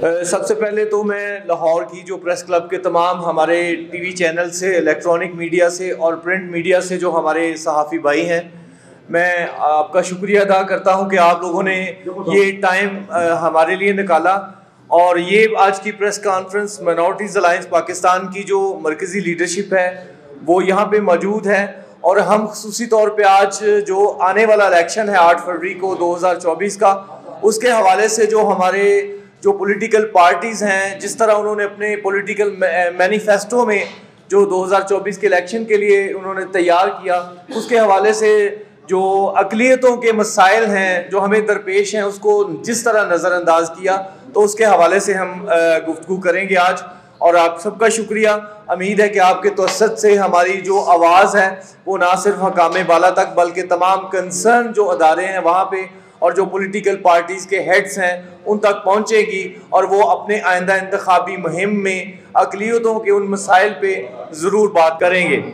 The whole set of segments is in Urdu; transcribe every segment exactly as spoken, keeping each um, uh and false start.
سب سے پہلے تو میں لاہور کی جو پریس کلب کے تمام ہمارے ٹی وی چینل سے، الیکٹرانک میڈیا سے اور پرنٹ میڈیا سے جو ہمارے صحافی بھائی ہیں، میں آپ کا شکریہ ادا کرتا ہوں کہ آپ لوگوں نے یہ ٹائم ہمارے لیے نکالا اور یہ آج کی press conference minorities alliance Pakistan کی جو مرکزی لیڈرشپ ہے وہ یہاں پہ موجود ہے، اور ہم خصوصی طور پہ آج جو آنے والا الیکشن ہے آٹھ فروری کو دو ہزار چوبیس کا، اس کے حوالے سے جو ہمارے جو پولیٹیکل پارٹیز ہیں، جس طرح انہوں نے اپنے پولیٹیکل مینیفیسٹو میں جو دو ہزار چوبیس کے الیکشن کے لیے انہوں نے تیار کیا، اس کے حوالے سے جو اقلیتوں کے مسائل ہیں جو ہمیں درپیش ہیں اس کو جس طرح نظر انداز کیا، تو اس کے حوالے سے ہم گفتگو کریں گے آج۔ اور آپ سب کا شکریہ، امید ہے کہ آپ کے توسط سے ہماری جو آواز ہے وہ نہ صرف حکام بالا تک بلکہ تمام کنسرن جو ادارے ہیں وہاں پہ اور جو پولیٹیکل پارٹیز کے ہیڈز ہیں ان تک پہنچے گی، اور وہ اپنے آئندہ انتخابی مہم میں اقلیتوں کے ان مسائل پہ ضرور بات کریں گے۔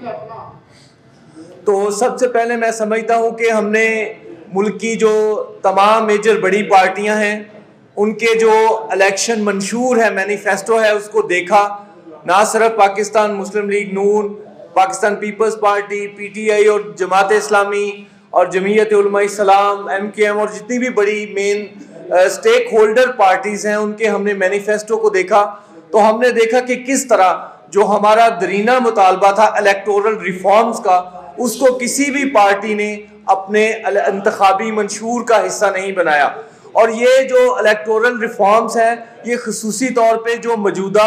تو سب سے پہلے میں سمجھتا ہوں کہ ہم نے ملک کی جو تمام میجر بڑی پارٹیاں ہیں ان کے جو الیکشن منشور ہے، مینیفیسٹو ہے، اس کو دیکھا۔ نہ صرف Pakistan Muslim League Noon, Pakistan Peoples Party, P T I اور جماعت اسلامی اور جمعیت علماء اسلام، ایم کے ایم اور جتنی بھی بڑی مین اسٹیک ہولڈر پارٹیز ہیں ان کے ہم نے مینیفیسٹو کو دیکھا، تو ہم نے دیکھا کہ کس طرح جو ہمارا درینہ مطالبہ تھا الیکٹورل ریفارمز کا، اس کو کسی بھی پارٹی نے اپنے انتخابی منشور کا حصہ نہیں بنایا۔ اور یہ جو الیکٹورل ریفارمز ہیں یہ خصوصی طور پہ جو موجودہ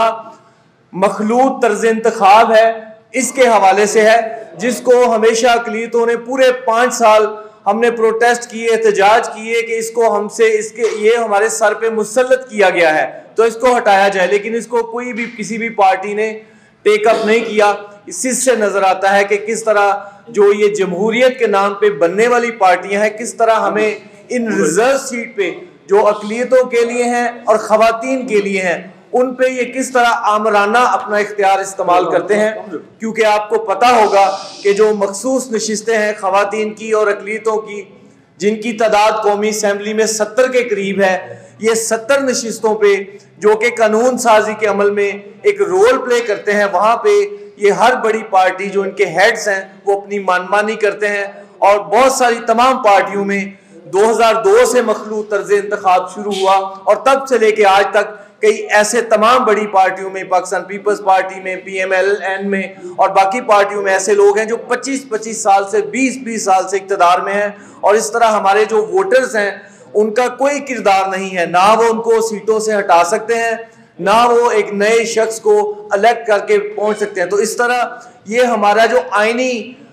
مخلوط طرز انتخاب ہے اس کے حوالے سے ہے، جس کو ہمیشہ اقلیتوں نے پورے پانچ سال ہم نے پروٹیسٹ کیے، احتجاج کیے کہ اس کو ہم سے اس کے یہ ہمارے سر پہ مسلط کیا گیا ہے تو اس کو ہٹایا جائے، لیکن اس کو کوئی بھی کسی بھی پارٹی نے ٹیک اپ نہیں کیا۔ اس سے نظر آتا ہے کہ کس طرح جو یہ جمہوریت کے نام پہ بننے والی پارٹیاں ہیں کس طرح ہمیں ان ریزرو سیٹ پہ جو اقلیتوں کے لیے ہیں اور خواتین کے لیے ہیں ان پہ یہ کس طرح آمرانہ اپنا اختیار استعمال کرتے ہیں، کیونکہ آپ کو پتہ ہوگا کہ جو مخصوص نشستیں ہیں خواتین کی اور اقلیتوں کی جن کی تعداد قومی اسمبلی میں ستر کے قریب ہے، یہ ستر نشستوں پہ جو کہ قانون سازی کے عمل میں ایک رول پلے کرتے ہیں، وہاں پہ یہ ہر بڑی پارٹی جو ان کے ہیڈز ہیں وہ اپنی منمانی کرتے ہیں، اور بہت ساری تمام پارٹیوں میں دو ہزار دو سے مخلوط طرز انتخاب شروع ہوا اور تب سے لے کے آج تک کئی ایسے تمام بڑی پارٹیوں میں، پاکستان پیپلز پارٹی میں، پی ایم ایل این میں اور باقی پارٹیوں میں ایسے لوگ ہیں جو پچیس پچیس سال سے بیس بیس سال سے اقتدار میں ہیں، اور اس طرح ہمارے جو ووٹرز ہیں ان کا کوئی کردار نہیں ہے، نہ وہ ان کو سیٹوں سے ہٹا سکتے ہیں نہ وہ ایک نئے شخص کو الیکٹ کر کے پہنچ سکتے ہیں۔ تو اس طرح یہ ہمارا جو آئینی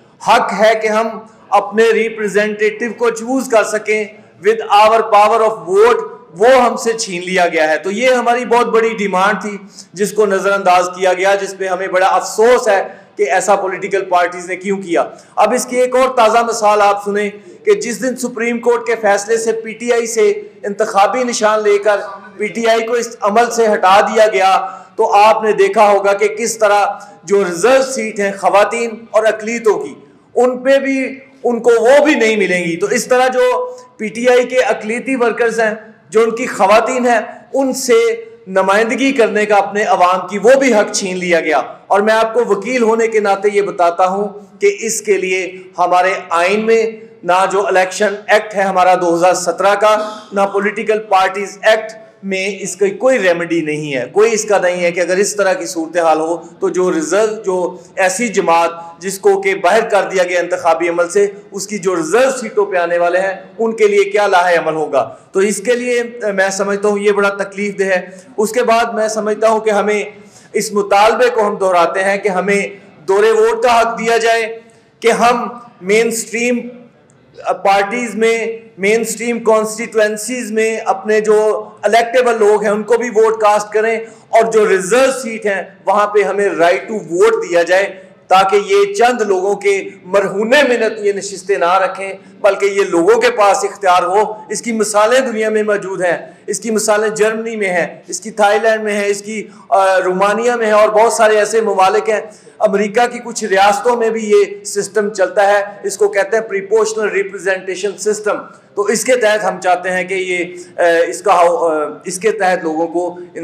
حق ہے کہ ہم اپنے ریپرزینٹیٹیو کو چوز کر سکیں with our power of vote, وہ ہم سے چھین لیا گیا ہے۔ تو یہ ہماری بہت بڑی ڈیمانڈ تھی جس کو نظر انداز کیا گیا، جس پہ ہمیں بڑا افسوس ہے کہ ایسا پولیٹیکل پارٹیز نے کیوں کیا۔ اب اس کی ایک اور تازہ مثال آپ سنیں کہ جس دن سپریم کورٹ کے فیصلے سے پی ٹی آئی سے انتخابی نشان لے کر پی ٹی آئی کو اس عمل سے ہٹا دیا گیا، تو آپ نے دیکھا ہوگا کہ کس طرح جو ریزرو سیٹ ہیں خواتین اور اقلیتوں کی ان پہ بھی ان کو وہ بھی نہیں ملیں گی۔ تو اس طرح جو پی ٹی آئی کے اقلیتی ورکرز ہیں جو ان کی خواتین ہیں ان سے نمائندگی کرنے کا اپنے عوام کی وہ بھی حق چھین لیا گیا۔ اور میں آپ کو وکیل ہونے کے ناطے یہ بتاتا ہوں کہ اس کے لیے ہمارے آئین میں نہ جو الیکشن ایکٹ ہے ہمارا دو ہزار سترہ کا، نہ پولیٹیکل پارٹیز ایکٹ میں اس کی کوئی ریمیڈی نہیں ہے، کوئی اس کا نہیں ہے کہ اگر اس طرح کی صورتحال ہو تو جو ریزرو جو ایسی جماعت جس کو کہ باہر کر دیا گیا انتخابی عمل سے، اس کی جو ریزرو سیٹوں پہ آنے والے ہیں ان کے لیے کیا لاہ عمل ہوگا۔ تو اس کے لیے میں سمجھتا ہوں یہ بڑا تکلیف دہ ہے۔ اس کے بعد میں سمجھتا ہوں کہ ہمیں اس مطالبے کو ہم دہراتے ہیں کہ ہمیں دورے ووٹ کا حق دیا جائے، کہ ہم مین سٹریم پارٹیز میں، مین سٹریم کانسٹیٹوئنسیز میں اپنے جو الیکٹیبل لوگ ہیں ان کو بھی ووٹ کاسٹ کریں، اور جو ریزرو سیٹ ہیں وہاں پہ ہمیں رائٹ ٹو ووٹ دیا جائے، تاکہ یہ چند لوگوں کے مرہونے منت یہ نشستیں نہ رکھیں بلکہ یہ لوگوں کے پاس اختیار ہو۔ اس کی مثالیں دنیا میں موجود ہیں۔ اس کی مثالیں جرمنی میں ہیں, اس کی تھائی لینڈ میں ہیں, اس کی رومانیہ میں ہے, اور بہت سارے ایسے ممالک ہیں. امریکہ کی کچھ ریاستوں میں بھی یہ سسٹم چلتا ہے, اس کو کہتے ہیں پریپورشنل ریپرزینٹیشن سسٹم. تو اس کے تحت ہم چاہتے ہیں کہ یہ اس کا اس کے تحت لوگوں کو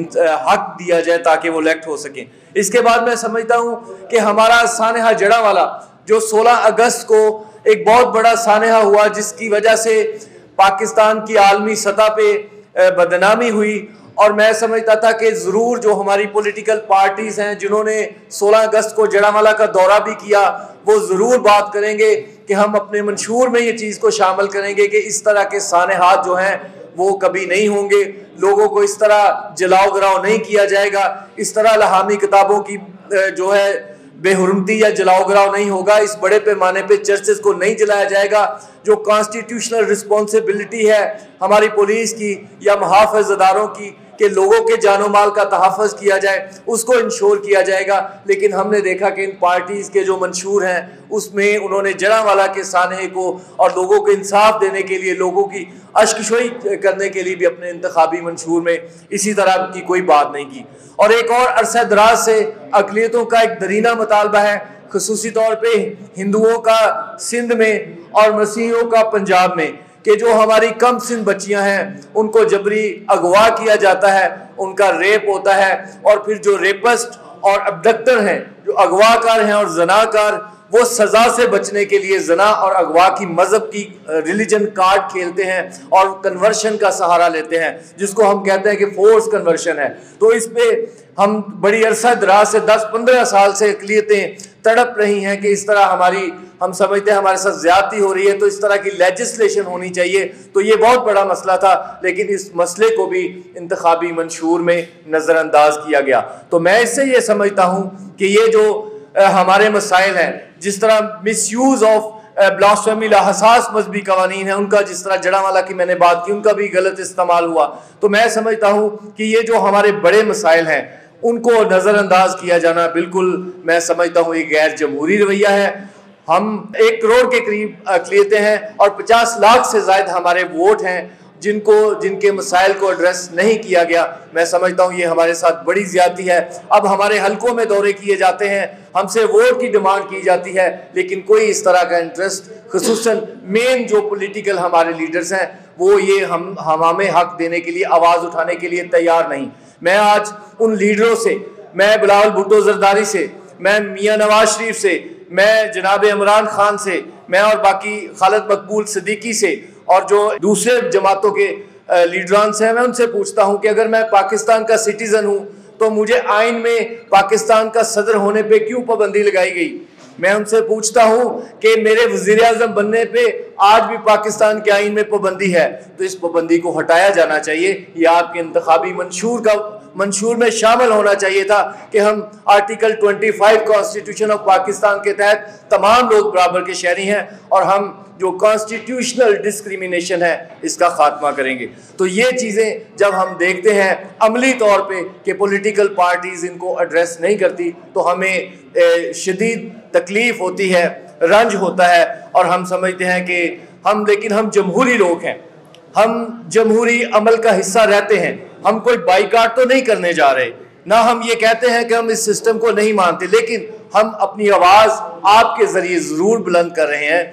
حق دیا جائے تاکہ وہ الیکٹ ہو سکیں. اس کے بعد میں سمجھتا ہوں کہ ہمارا سانحہ جڑاوالا جو سولہ اگست کو ایک بہت بڑا سانحہ ہوا, جس کی وجہ سے پاکستان کی عالمی سطح پہ بدنامی ہوئی, اور میں سمجھتا تھا کہ ضرور جو ہماری پولیٹیکل پارٹیز ہیں جنہوں نے سولہ اگست کو جڑاوالا کا دورہ بھی کیا, وہ ضرور بات کریں گے کہ ہم اپنے منشور میں یہ چیز کو شامل کریں گے کہ اس طرح کے سانحات جو ہیں وہ کبھی نہیں ہوں گے, لوگوں کو اس طرح جلاؤ گراؤ نہیں کیا جائے گا, اس طرح لہامی کتابوں کی جو ہے بے حرمتی یا جلاؤ گراؤ نہیں ہوگا, اس بڑے پیمانے پہ چرچز کو نہیں جلایا جائے گا. جو کانسٹیٹیوشنل رسپانسبلٹی ہے ہماری پولیس کی یا محافظ اداروں کی کہ لوگوں کے جان و مال کا تحفظ کیا جائے, اس کو انشور کیا جائے گا. لیکن ہم نے دیکھا کہ ان پارٹیز کے جو منشور ہیں اس میں انہوں نے جڑاوالا کے سانحے کو اور لوگوں کو انصاف دینے کے لیے, لوگوں کی اشکشوئی کرنے کے لیے بھی اپنے انتخابی منشور میں اسی طرح کی کوئی بات نہیں کی. اور ایک اور عرصہ دراز سے اقلیتوں کا ایک درینہ مطالبہ ہے, خصوصی طور پہ ہندوؤں کا سندھ میں اور مسیحیوں کا پنجاب میں, کہ جو ہماری کم سن بچیاں ہیں ان کو جبری اغوا کیا جاتا ہے, ان کا ریپ ہوتا ہے, اور پھر جو ریپسٹ اور ابڈکٹر ہیں, جو اغوا کار ہیں اور زناکار, وہ سزا سے بچنے کے لیے زنا اور اغوا کی مذہب کی ریلیجن کارڈ کھیلتے ہیں اور کنورشن کا سہارا لیتے ہیں, جس کو ہم کہتے ہیں کہ فورس کنورشن ہے. تو اس پہ ہم بڑی عرصہ دراز سے دس پندرہ سال سے اقلیتیں تڑپ رہی ہیں کہ اس طرح ہماری ہم سمجھتے ہیں ہمارے ساتھ زیادتی ہو رہی ہے, تو اس طرح کی لیجسلیشن ہونی چاہیے. تو یہ بہت بڑا مسئلہ تھا, لیکن اس مسئلے کو بھی انتخابی منشور میں نظر انداز کیا گیا. تو میں اس سے یہ سمجھتا ہوں کہ یہ جو ہمارے مسائل ہیں, جس طرح مس یوز آف بلاسفیمی حساس مذہبی قوانین ہیں, ان کا جس طرح جڑاوالا کی میں نے بات کی, ان کا بھی غلط استعمال ہوا. تو میں سمجھتا ہوں کہ یہ جو ہمارے بڑے مسائل ہیں ان کو نظر انداز کیا جانا بالکل میں سمجھتا ہوں یہ غیر جمہوری رویہ ہے. ہم ایک کروڑ کے قریب اقلیتیں ہیں اور پچاس لاکھ سے زائد ہمارے ووٹ ہیں جن کو جن کے مسائل کو ایڈریس نہیں کیا گیا. میں سمجھتا ہوں یہ ہمارے ساتھ بڑی زیادتی ہے. اب ہمارے حلقوں میں دورے کیے جاتے ہیں, ہم سے ووٹ کی ڈیمانڈ کی جاتی ہے, لیکن کوئی اس طرح کا انٹرسٹ, خصوصاً مین جو پولیٹیکل ہمارے لیڈرز ہیں, وہ یہ ہم ہمیں حق دینے کے لیے, آواز اٹھانے کے لیے تیار نہیں. میں آج ان لیڈروں سے, میں بلاول بھٹو زرداری سے, میں میاں نواز شریف سے, میں جناب عمران خان سے, میں اور باقی خالد مقبول صدیقی سے, اور جو دوسرے جماعتوں کے لیڈران سے ہیں, میں ان سے پوچھتا ہوں کہ اگر میں پاکستان کا سٹیزن ہوں تو مجھے آئین میں پاکستان کا صدر ہونے پہ کیوں پابندی لگائی گئی. میں ان سے پوچھتا ہوں کہ میرے وزیر اعظم بننے پہ آج بھی پاکستان کے آئین میں پابندی ہے, تو اس پابندی کو ہٹایا جانا چاہیے. یہ آپ کے انتخابی منشور کا منشور میں شامل ہونا چاہیے تھا کہ ہم آرٹیکل پچیس کانسٹیٹیوشن آف پاکستان کے تحت تمام لوگ برابر کے شہری ہیں, اور ہم جو کانسٹیٹیوشنل ڈسکریمنیشن ہے اس کا خاتمہ کریں گے. تو یہ چیزیں جب ہم دیکھتے ہیں عملی طور پہ کہ پولیٹیکل پارٹیز ان کو ایڈریس نہیں کرتی, تو ہمیں شدید تکلیف ہوتی ہے, رنج ہوتا ہے, اور ہم سمجھتے ہیں کہ ہم لیکن ہم جمہوری لوگ ہیں, ہم جمہوری عمل کا حصہ رہتے ہیں. ہم کوئی بائیکاٹ تو نہیں کرنے جا رہے, نہ ہم یہ کہتے ہیں کہ ہم اس سسٹم کو نہیں مانتے, لیکن ہم اپنی آواز آپ کے ذریعے ضرور بلند کر رہے ہیں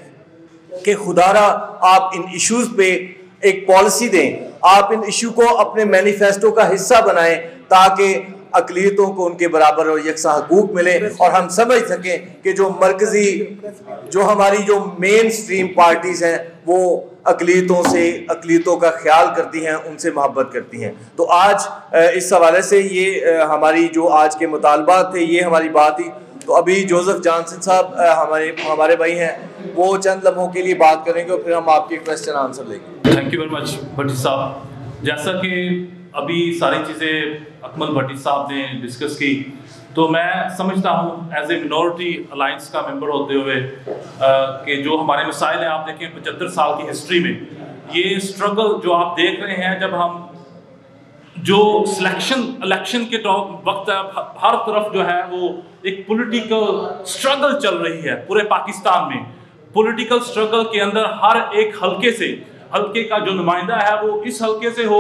کہ خدا را آپ ان ایشوز پہ ایک پالیسی دیں, آپ ان ایشو کو اپنے مینیفیسٹو کا حصہ بنائیں تاکہ اقلیتوں کو ان کے برابر اور یکساں حقوق ملیں, اور ہم سمجھ سکیں کہ جو مرکزی جو ہماری جو مین سٹریم پارٹیز ہیں وہ اقلیتوں سے اقلیتوں کا خیال کرتی ہیں, ان سے محبت کرتی ہیں. تو آج اس حوالے سے یہ ہماری جو آج کے مطالبات تھے, یہ ہماری بات تھی. تو ابھی جوزف جانسن صاحب ہمارے ہمارے بھائی ہیں, وہ چند لمحوں کے لیے بات کریں گے اور پھر ہم آپ کے کویسچن آنسر لیں گے. Thank you very much Bhatti Sahab. جیسا کہ ابھی ساری چیزیں اکمل بھٹی صاحب نے ڈسکس کی, تو میں سمجھتا ہوں ایز اے منورٹی الائنس کا ممبر ہوتے ہوئے کہ جو ہمارے مسائل ہیں, آپ دیکھیں پچہتر سال کی ہسٹری میں یہ اسٹرگل جو آپ دیکھ رہے ہیں, جب ہم جو سلیکشن الیکشن کے وقت ہر طرف جو ہے وہ ایک پولیٹیکل اسٹرگل چل رہی ہے پورے پاکستان میں. پولیٹیکل اسٹرگل کے اندر ہر ایک حلقے سے, حلقے کا جو نمائندہ ہے وہ اس حلقے سے ہو,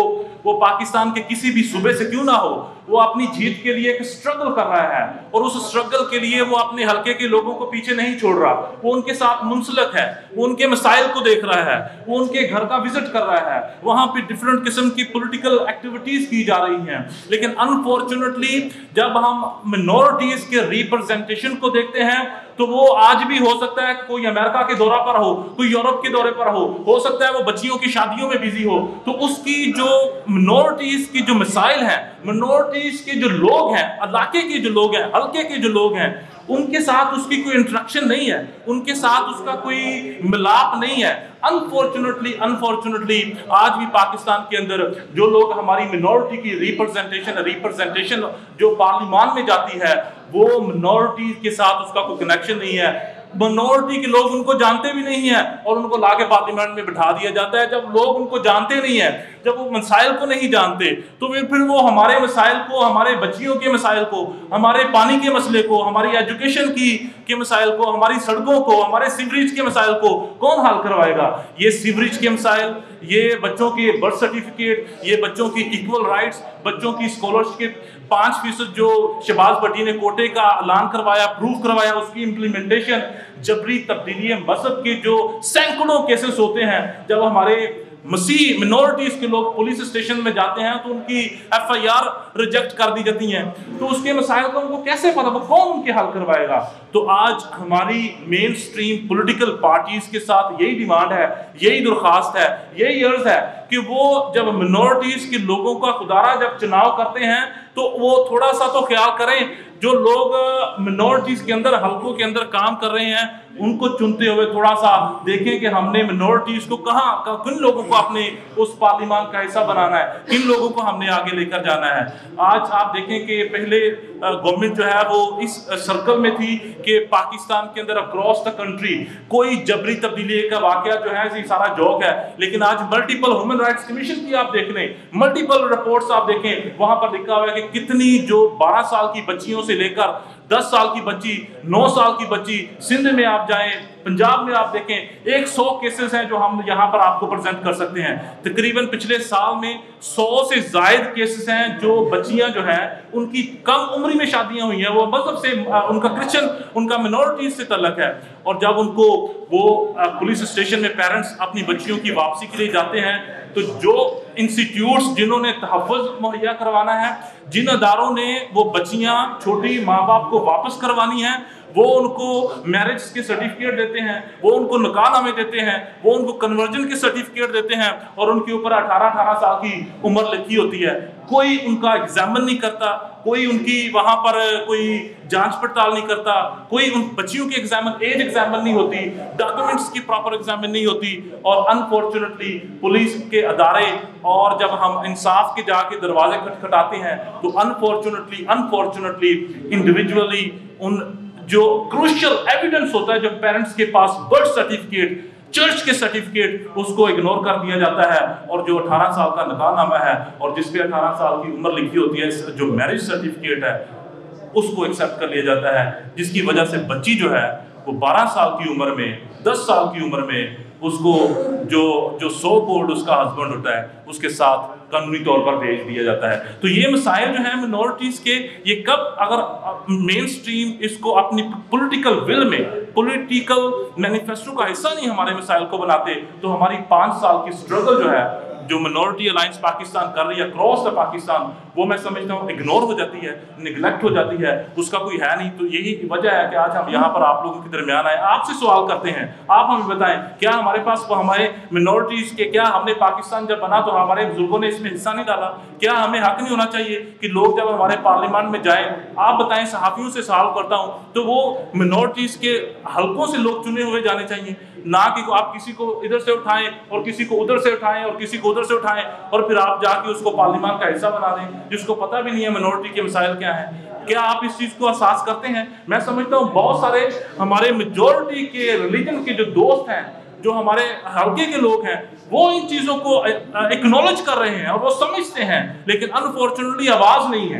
وہ پاکستان کے کسی بھی صوبے سے کیوں نہ ہو، وہ اپنی جیت کے لیے ایک اسٹرگل کر رہا ہے، اور اس اسٹرگل کے لیے وہ اپنے حلقے کے لوگوں کو پیچھے نہیں چھوڑ رہا، وہ ان کے ساتھ منسلک ہے، وہ ان کے مسائل کو دیکھ رہا ہے، وہ ان کے گھر کا وزٹ کر رہا ہے، وہاں پہ ڈیفرنٹ قسم کی پولیٹیکل ایکٹیویٹیز کی جا رہی ہیں۔ لیکن انفارچونیٹلی جب ہم منورٹیز کے ریپرزنٹیشن کو دیکھتے ہیں تو وہ آج بھی ہو سکتا ہے کوئی امریکہ کے دورہ پر ہو، کوئی یورپ کے دورے پر ہو ہو سکتا ہے وہ بچیوں کی شادیوں میں بیزی ہو، تو اس کی جو منورٹیز کی جو مسائل ہیں، منورٹیز کے جو لوگ ہیں، علاقے کے جو لوگ ہیں، حلقے کے جو لوگ ہیں، ان کے ساتھ اس کی کوئی انٹریکشن نہیں ہے، ان کے ساتھ اس کا کوئی ملاپ نہیں ہے۔ انفارچونیٹلی انفارچونیٹلی آج بھی پاکستان کے اندر جو لوگ ہماری منورٹی کی ریپرزنٹیشن ریپرزنٹیشن جو پارلیمان میں جاتی ہے، وہ منورٹیز کے ساتھ اس کا کوئی کنیکشن نہیں ہے۔ منورٹی کے لوگ ان کو جانتے بھی نہیں ہیں اور ان کو لا کے پارلیمنٹ میں بٹھا دیا جاتا ہے۔ جب لوگ ان کو جانتے نہیں ہیں، جب وہ مسائل کو نہیں جانتے، تو پھر وہ ہمارے مسائل کو، ہمارے بچیوں کے مسائل کو، ہمارے پانی کے مسئلے کو، ہماری ایجوکیشن کی کے مسائل کو، ہماری سڑکوں کو، ہمارے سیوریج کے مسائل کو کون حل کروائے گا؟ یہ سیوریج کے مسائل، یہ بچوں کے برتھ سرٹیفکیٹ، یہ بچوں کی ایکول رائٹس، بچوں کی اسکالرشپ، پانچ فیصد جو شہباز بھٹی نے کوٹے کا اعلان کروایا، پروف کروایا، اس کی امپلیمنٹیشن، جبری تبدیلی مذہب کے جو سینکڑوں کیسز ہوتے ہیں، جب ہمارے مسیح منورٹیز کے لوگ پولیس اسٹیشن میں جاتے ہیں تو ان کی ایف آئی آر ریجیکٹ کر دی جاتی ہیں، تو اس کے مسائل کو ان کو کیسے پتہ، وہ کون ان کے حل کروائے گا؟ تو آج ہماری مین سٹریم پولیٹیکل پارٹیز کے ساتھ یہی ڈیمانڈ ہے، یہی درخواست ہے، یہی عرض ہے کہ وہ جب منورٹیز کے لوگوں کا خدارہ جب چناؤ کرتے ہیں تو وہ تھوڑا سا تو خیال کریں، جو لوگ منورٹیز کے اندر حلقوں کے اندر کام کر رہے ہیں ان کو چنتے ہوئے تھوڑا سا دیکھیں کہ ہم نے منورٹیز کو کہاں، کن لوگوں کو اپنے اس پارلیمان کا حصہ بنانا ہے، کن لوگوں کو ہم نے آگے لے کر جانا ہے۔ آج آپ دیکھیں کہ پہلے گورنمنٹ جو ہے وہ اس سرکل میں تھی کہ پاکستان کے اندر اکراس دا کنٹری کوئی جبری تبدیلی کا واقعہ جو ہے یہ سارا جوک ہے، لیکن آج ملٹیپل ہیومن رائٹس کمیشن کی آپ دیکھ لیں، ملٹیپل رپورٹس آپ دیکھیں، وہاں پر لکھا ہوا ہے کہ کتنی جو بارہ سال کی بچیوں سے لے کر دس سال کی بچی، نو سال کی بچی، سندھ میں آپ جائیں، پنجاب میں آپ دیکھیں، ایک سو کیسز ہیں جو ہم یہاں پر آپ کو پریزنٹ کر سکتے ہیں۔ تقریباً پچھلے سال میں سو سے زائد کیسز ہیں جو بچیاں جو ہیں ان کی کم عمری میں شادیاں ہوئی ہیں، وہ مذہب سے، ان کا کرسچن، ان کا منورٹیز سے تعلق ہے، اور جب ان کو وہ پولیس اسٹیشن میں پیرنٹس اپنی بچیوں کی واپسی کے لیے جاتے ہیں تو جو انسٹیٹیوٹس جنہوں نے تحفظ مہیا کروانا ہے، جن اداروں نے وہ بچیاں چھوٹی ماں باپ کو واپس کروانی ہیں، وہ ان کو میرج کے سرٹیفکیٹ دیتے ہیں، وہ ان کو نکاح نامے دیتے ہیں، وہ ان کو کنورجن کے سرٹیفکیٹ دیتے ہیں، اور ان کے اوپر اٹھارہ اٹھارہ سال کی عمر لکھی ہوتی ہے۔ کوئی ان کا ایگزامن نہیں کرتا، کوئی ان کی وہاں پر کوئی جانچ پڑتال نہیں کرتا، کوئی ان بچیوں کی ایگزامن ایج ایگزامن نہیں ہوتی، ڈاکومنٹس کی پراپر ایگزامن نہیں ہوتی، اور انفارچونیٹلی پولیس کے ادارے، اور جب ہم انصاف کے جا کے دروازے کھٹکھٹاتے ہیں تو انفارچونیٹلی انفارچونیٹلی انڈیویجولی ان جو کروشل ایویڈنس ہوتا ہے، جو پیرنٹس کے پاس برتھ سرٹیفکیٹ، چرچ کے سرٹیفکیٹ، اس کو اگنور کر دیا جاتا ہے، اور جو اٹھارہ سال کا نکاح نامہ ہے اور جس پہ اٹھارہ سال کی عمر لکھی ہوتی ہے، جو میرج سرٹیفکیٹ ہے، اس کو ایکسیپٹ کر لیا جاتا ہے، جس کی وجہ سے بچی جو ہے وہ بارہ سال کی عمر میں، دس سال کی عمر میں اس کو جو جو سو کورڈ اس کا ہسبینڈ ہوتا ہے اس کے ساتھ قانونی طور پر بھیج دیا جاتا ہے۔ تو یہ مسائل جو ہیں منورٹیز کے، یہ کب اگر مین سٹریم اس کو اپنی پولیٹیکل ول میں، پولیٹیکل مینیفیسٹو کا حصہ نہیں ہمارے مسائل کو بناتے، تو ہماری پانچ سال کی سٹرگل جو ہے جو منورٹی الائنس پاکستان کر رہی ہے اکراس دا پاکستان، وہ میں سمجھتا ہوں اگنور ہو جاتی ہے، نگلیکٹ ہو جاتی ہے، اس کا کوئی ہے نہیں۔ تو یہی وجہ ہے کہ آج ہم یہاں پر آپ لوگوں کے درمیان آئے، آپ سے سوال کرتے ہیں، آپ ہمیں بتائیں کیا ہمارے پاس ہمارے منورٹیز کے، کیا ہم نے پاکستان جب بنا تو ہمارے بزرگوں نے اس میں حصہ نہیں ڈالا؟ کیا ہمیں حق نہیں ہونا چاہیے کہ لوگ جب ہمارے پارلیمان میں جائیں، آپ بتائیں، صحافیوں سے سوال کرتا ہوں، تو وہ منورٹیز کے حلقوں سے لوگ چنے ہوئے جانے چاہیے، نہ کہ آپ کسی کو ادھر سے اٹھائیں اور کسی کو ادھر سے اٹھائیں اور کسی کو ادھر سے اٹھائیں اور پھر آپ جا کے اس کو پارلیمان کا حصہ بنا دیں جس کو پتہ بھی نہیں ہے منورٹی کے مسائل کیا ہیں۔ کیا آپ اس چیز کو احساس کرتے ہیں؟ میں سمجھتا ہوں بہت سارے ہمارے میجورٹی کے ریلیجن کے جو دوست ہیں، جو ہمارے حلقے کے لوگ ہیں، وہ ان چیزوں کو اکنالج کر رہے ہیں اور وہ سمجھتے ہیں، لیکن انفارچونیٹلی آواز نہیں ہے۔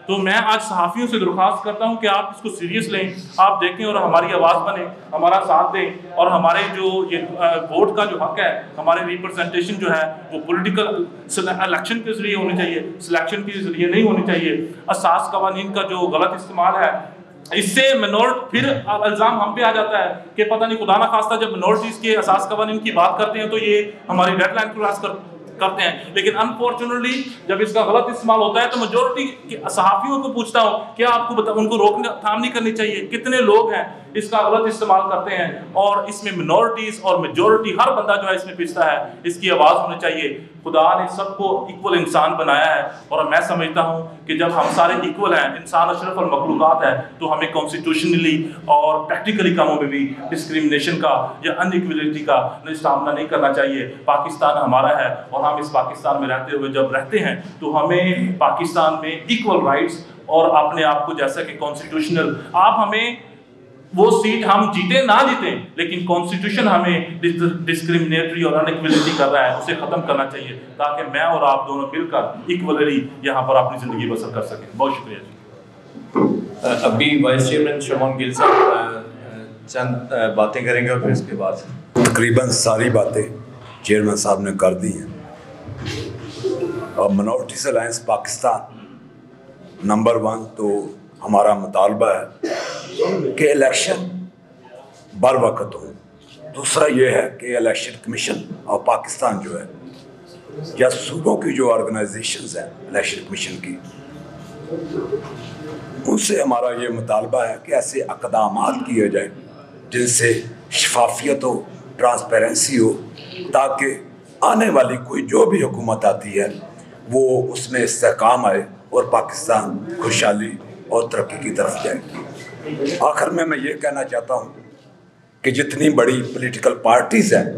تو میں آج صحافیوں سے درخواست کرتا ہوں کہ آپ اس کو سیریس لیں, آپ دیکھیں اور ہماری آواز بنیں, ہمارا ساتھ دیں, اور ہمارے جو یہ ووٹ کا جو حق ہے, ہمارے ریپرزنٹیشن جو ہے وہ پولیٹیکل الیکشن کے ذریعے ہونی چاہیے, سلیکشن کے ذریعے نہیں ہونی چاہیے. اساس قوانین کا جو غلط استعمال ہے, اس سے منورٹ پھر الزام ہم پہ آ جاتا ہے کہ پتہ نہیں خدا نہ خواستہ جب منورٹیز کے اساس قوانین کی بات کرتے ہیں تو یہ ہماری ڈیڈ لائن کراس کر کرتے ہیں. لیکن انفارچونیٹلی جب اس کا غلط استعمال ہوتا ہے تو میجورٹی صحافیوں کو پوچھتا ہوں کیا آپ کو بتا ان کو روکنے تھام نہیں کرنی چاہیے؟ کتنے لوگ ہیں اس کا غلط استعمال کرتے ہیں, اور اس میں منورٹیز اور میجورٹی ہر بندہ جو ہے اس میں پستا ہے, اس کی آواز ہونی چاہیے. خدا نے سب کو ایکول انسان بنایا ہے, اور میں سمجھتا ہوں کہ جب ہم سارے ایکول ہیں, انسان اشرف المخلوقات ہے, تو ہمیں کانسٹیٹیوشنلی اور پریکٹیکلی کاموں میں بھی ڈسکریمنیشن کا یا ان ایکویلٹی کا سامنا نہیں کرنا چاہیے. پاکستان ہمارا ہے, اور ہم اس پاکستان میں رہتے ہوئے جب رہتے ہیں تو ہمیں پاکستان میں ایکول رائٹس اور اپنے آپ کو جیسا کہ کانسٹیٹیوشنل, آپ ہمیں وہ سیٹ ہم جیتے نہ جیتے, لیکن کانسٹیٹیوشن ہمیں ڈسکریمنیٹری اور ان ایکویلٹی کر رہا ہے, اسے ختم کرنا چاہیے تاکہ میں اور آپ دونوں مل کر ایکولی یہاں پر اپنی زندگی بسر کر سکیں. بہت شکریہ جی. ابھی وائس چیئرمین شمون گل صاحب چند باتیں کریں گے, اور پھر اس کے بعد تقریباً ساری باتیں چیئرمین صاحب نے کر دی ہیں. اور minorities alliance Pakistan number one تو ہمارا مطالبہ ہے کہ الیکشن بر وقت ہو. دوسرا یہ ہے کہ الیکشن کمیشن اور پاکستان جو ہے یا صوبوں کی جو آرگنائزیشنز ہیں الیکشن کمیشن کی, ان سے ہمارا یہ مطالبہ ہے کہ ایسے اقدامات کیے جائیں جن سے شفافیت ہو, ٹرانسپیرنسی ہو, تاکہ آنے والی کوئی جو بھی حکومت آتی ہے وہ اس میں استحکام آئے اور پاکستان خوشحالی اور ترقی کی طرف جائے. آخر میں میں یہ کہنا چاہتا ہوں کہ جتنی بڑی پولیٹیکل پارٹیز ہیں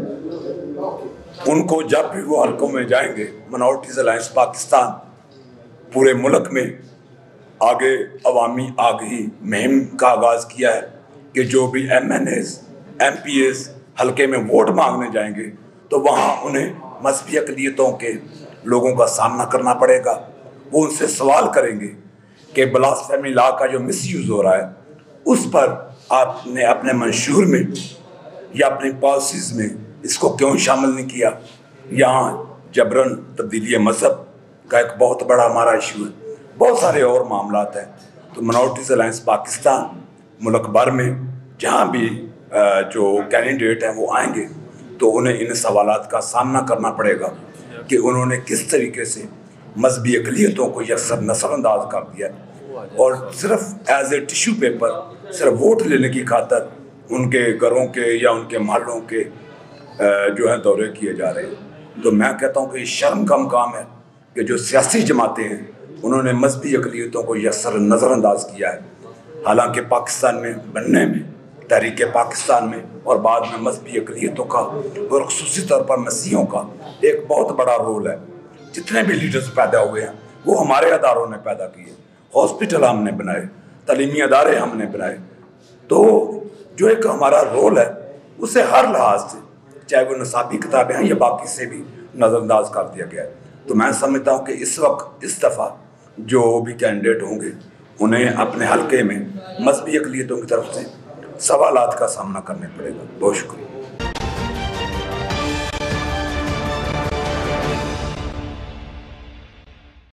ان کو جب بھی وہ حلقوں میں جائیں گے, منورٹیز الائنس پاکستان پورے ملک میں آگے عوامی آگہی مہم کا آغاز کیا ہے کہ جو بھی M N As M P As حلقے میں ووٹ مانگنے جائیں گے تو وہاں انہیں مذہبی اقلیتوں کے لوگوں کا سامنا کرنا پڑے گا. وہ ان سے سوال کریں گے کہ بلاسفیمی لا کا جو مس یوز ہو رہا ہے اس پر آپ نے اپنے منشور میں یا اپنی پالیسیز میں اس کو کیوں شامل نہیں کیا. یہاں جبرن تبدیلی مذہب کا ایک بہت بڑا ہمارا ایشو ہے, بہت سارے اور معاملات ہیں. تو منورٹیز الائنس پاکستان ملک بھر میں جہاں بھی جو کینڈیڈیٹ ہیں وہ آئیں گے تو انہیں ان سوالات کا سامنا کرنا پڑے گا کہ انہوں نے کس طریقے سے مذہبی اقلیتوں کو یکسر نظر انداز کر دیا, اور صرف ایز اے ٹیشو پیپر صرف ووٹ لینے کی خاطر ان کے گھروں کے یا ان کے محلوں کے جو ہیں دورے کیے جا رہے ہیں. تو میں کہتا ہوں کہ یہ شرم کا مقام ہے کہ جو سیاسی جماعتیں ہیں انہوں نے مذہبی اقلیتوں کو یکسر نظر انداز کیا ہے. حالانکہ پاکستان میں بننے میں, تحریک پاکستان میں اور بعد میں مذہبی اقلیتوں کا اور خصوصی طور پر مسیحیوں کا ایک بہت بڑا رول ہے. جتنے بھی لیڈرز پیدا ہوئے ہیں وہ ہمارے اداروں نے پیدا کیے, ہاسپٹل ہم نے بنائے, تعلیمی ادارے ہم نے بنائے. تو جو ایک ہمارا رول ہے اسے ہر لحاظ سے, چاہے وہ نصابی کتابیں ہیں یا باقی سے بھی نظر انداز کر دیا گیا ہے. تو میں سمجھتا ہوں کہ اس وقت اس دفعہ جو بھی کینڈیڈیٹ ہوں گے انہیں اپنے حلقے میں مذہبی اقلیتوں کی طرف سے سوالات کا سامنا کرنے پڑے گا. بہت شکریہ.